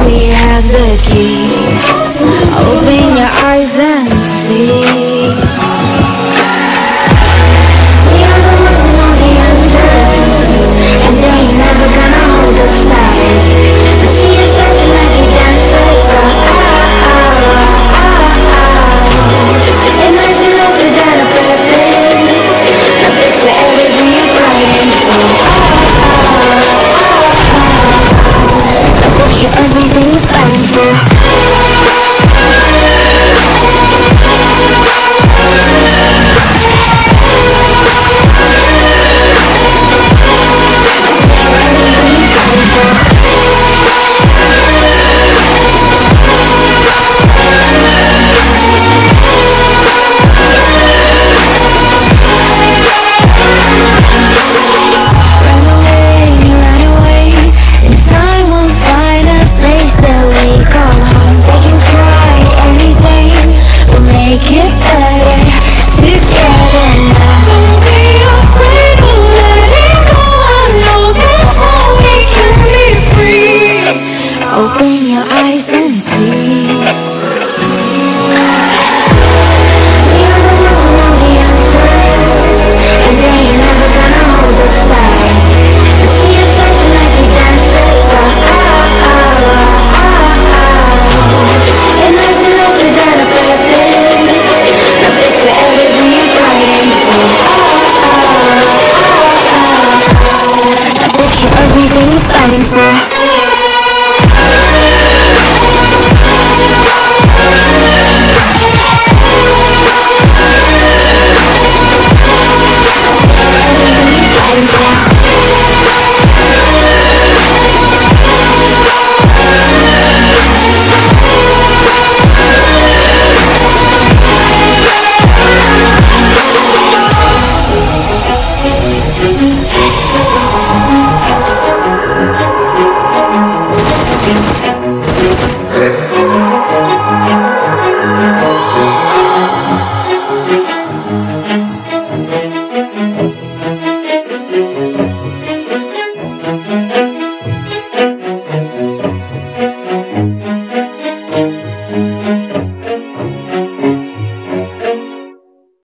we have the key. Open your eyes and see. We are the ones who know the answers, and they ain't never gonna hold us back. The sea is rising like we dancers. Imagine love without a purpose. I bet you everything you're fighting for. I bet you everything you're fighting for. Open your eyes and see. We are the ones who know the answers, and they ain't never gonna hold us back. The sea is rising like we dancers. Imagine love without a purpose. I bet you everything you're fighting for. I bet you everything you're fighting for. I'm